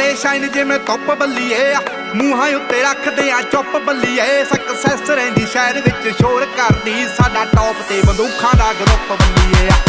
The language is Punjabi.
ਸ਼ਾਈਨ ਜਿਵੇਂ ਧੁੱਪ ਬੱਲੀਏ ਮੂੰਹਾਂ ਉੱਤੇ ਰੱਖਦੇ ਆ ਚੁੱਪ ਬੱਲੀਏ ਸਕਸੈਸ ਰਹਿੰਦੀ ਸ਼ਹਿਰ ਵਿੱਚ ਸ਼ੋਰ ਕਰਦੀ ਸਾਡਾ ਟੌਪ ਤੇ ਬੰਦੂਖਾਂ ਦਾ ਗਰੁੱਪ ਬੱਲੀਏ।